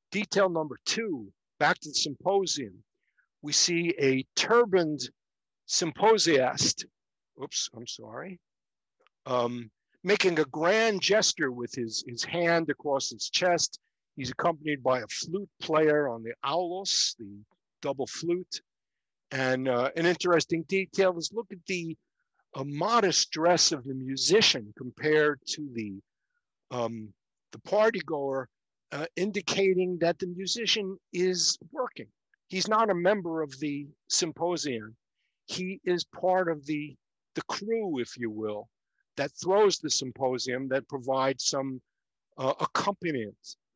Detail number 2, back to the symposium, we see a turbaned symposiast, oops, I'm sorry, making a grand gesture with his hand across his chest. He's accompanied by a flute player on the aulos, the double flute. And an interesting detail is look at the modest dress of the musician compared to the party goer, indicating that the musician is working. He's not a member of the symposium. He is part of the crew, if you will, that throws the symposium, that provides some accompaniment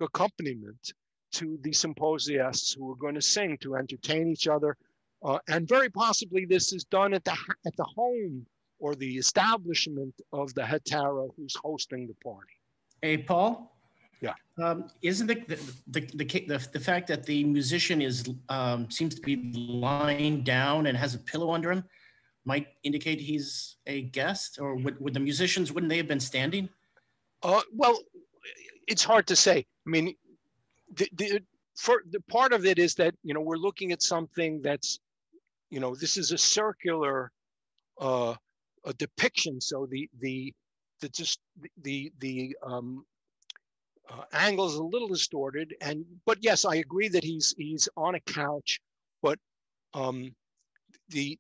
to the symposiasts who are going to sing to entertain each other. And very possibly this is done at the home or the establishment of the hetera who's hosting the party. Hey, Paul? Yeah. Isn't the fact that the musician is seems to be lying down and has a pillow under him might indicate he's a guest? Or would the musicians, wouldn't they have been standing? Well, it's hard to say. I mean, the part of it is that, you know, we're looking at something that's, you know, this is a circular a depiction. So the angle is a little distorted, but yes, I agree that he's on a couch, but the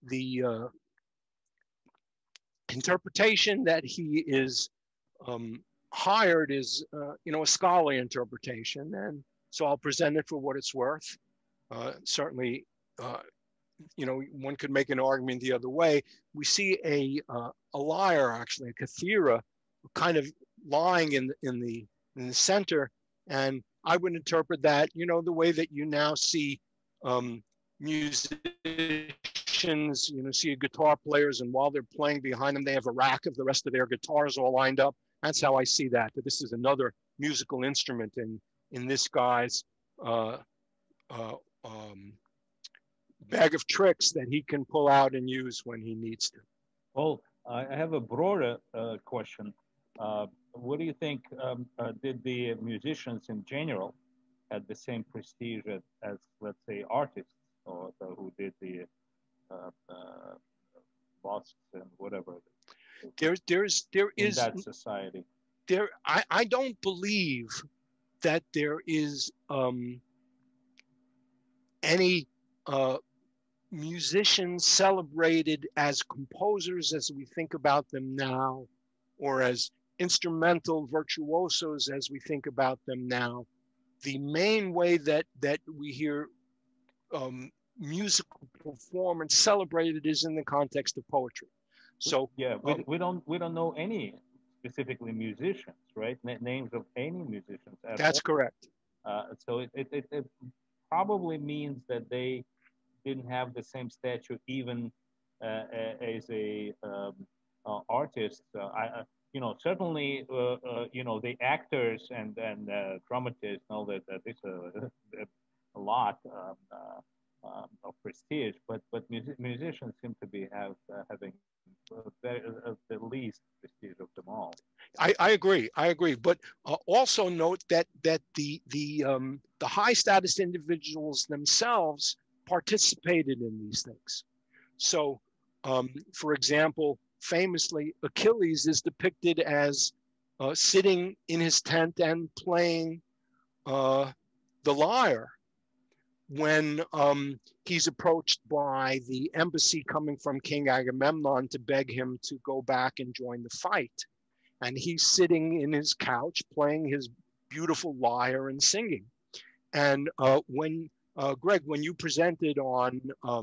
interpretation that he is hired is you know, a scholarly interpretation, and so I'll present it for what it's worth. Certainly, you know, one could make an argument the other way. We see a lyre, actually, a kathira, kind of lying in the center, and I would interpret that, you know, the way that you now see musicians, you know, see guitar players, and while they're playing behind them, they have a rack of the rest of their guitars all lined up. That's how I see that. That this is another musical instrument in this guy's bag of tricks that he can pull out and use when he needs to. Well, I have a broader question. What do you think, did the musicians in general had the same prestige as, let's say, artists, or who did the busts and whatever? There is in that society. I don't believe that there is any musicians celebrated as composers as we think about them now, or as instrumental virtuosos as we think about them now. The main way that we hear musical performance celebrated is in the context of poetry. So yeah, we don't know any specifically musicians, right? Names of any musicians. That's correct. So it probably means that they didn't have the same stature even as a artist. You know, certainly, you know, the actors and dramatists know that it's a lot of prestige, but musicians seem to be having the least prestige of them all. I agree, but also note that the high status individuals themselves participated in these things. So, for example, famously, Achilles is depicted as sitting in his tent and playing the lyre when he's approached by the embassy coming from King Agamemnon to beg him to go back and join the fight. And he's sitting in his couch playing his beautiful lyre and singing. And when Greg, when you presented on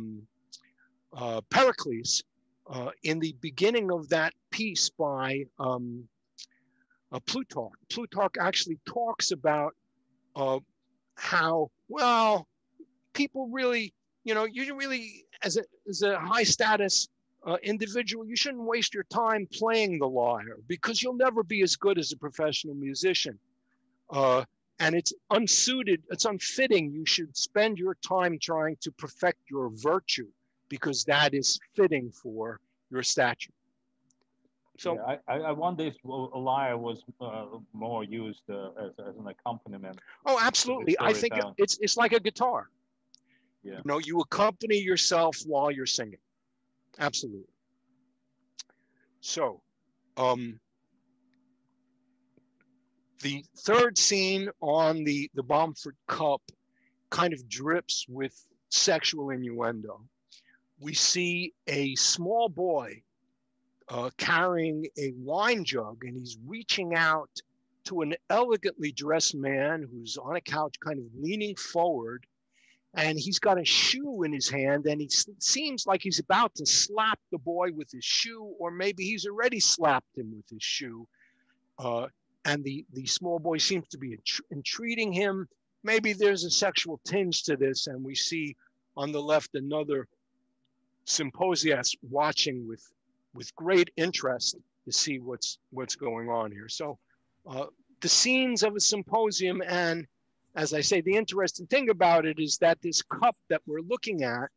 Pericles, in the beginning of that piece by Plutarch actually talks about how, well, people really, you know, you really, as a high status individual, you shouldn't waste your time playing the lyre because you'll never be as good as a professional musician. And it's unsuited, it's unfitting. You should spend your time trying to perfect your virtue because that is fitting for your stature. So yeah, I wonder if a lyre was more used as an accompaniment. oh, absolutely. I think it's like a guitar. Yeah. You know, you accompany yourself while you're singing. Absolutely. So, the third scene on the Bomford Cup kind of drips with sexual innuendo. We see a small boy carrying a wine jug, and he's reaching out to an elegantly dressed man who's on a couch, kind of leaning forward, and he's got a shoe in his hand, and he seems like he's about to slap the boy with his shoe, or maybe he's already slapped him with his shoe. And the small boy seems to be entreating him. Maybe there's a sexual tinge to this, and we see on the left another symposiast watching with great interest to see what's going on here. So the scenes of a symposium, and as I say, the interesting thing about it is that this cup that we're looking at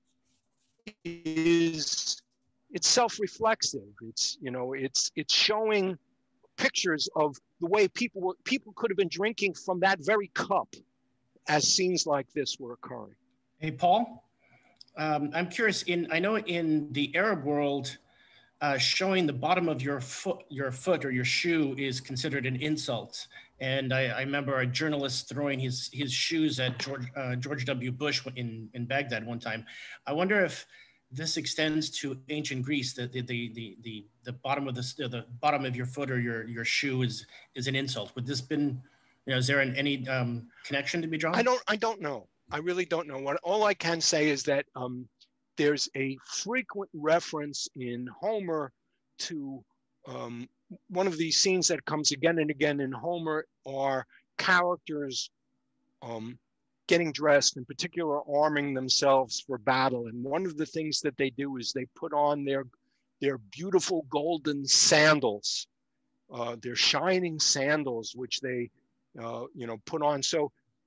it's self-reflexive. It's, you know, it's showing pictures of the way people could have been drinking from that very cup as scenes like this were occurring. Hey, Paul, I'm curious, I know in the Arab world, showing the bottom of your foot or your shoe is considered an insult. And I remember a journalist throwing his shoes at George W. Bush in Baghdad one time. I wonder if this extends to ancient Greece, the bottom of the bottom of your foot or your shoe is an insult. Would this been, you know, is there any connection to be drawn? I don't know. I really don't know. All I can say is that there's a frequent reference in Homer to one of these scenes that comes again and again in Homer are characters getting dressed, in particular arming themselves for battle. And one of the things that they do is they put on their beautiful golden sandals, their shining sandals, which they put on. So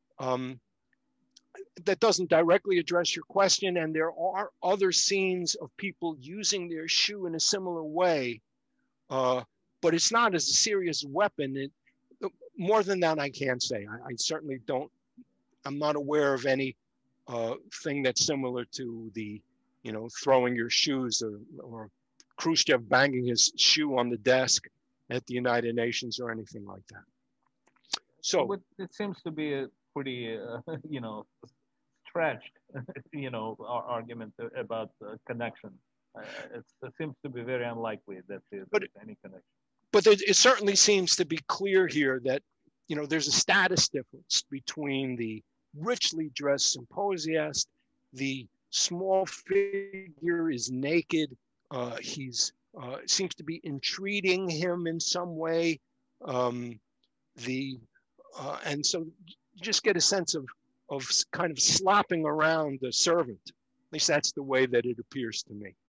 that doesn't directly address your question. And there are other scenes of people using their shoe in a similar way, but it's not as a serious weapon. More than that, I can't say. I certainly don't. I'm not aware of any thing that's similar to the, throwing your shoes or Khrushchev banging his shoe on the desk at the United Nations or anything like that. So it seems to be a pretty, stretched, argument about connection. It seems to be very unlikely that there's any connection. But it certainly seems to be clear here that, there's a status difference between the richly dressed symposiast. The small figure is naked. He's seems to be entreating him in some way. And so you just get a sense of kind of slapping around the servant. At least that's the way that it appears to me.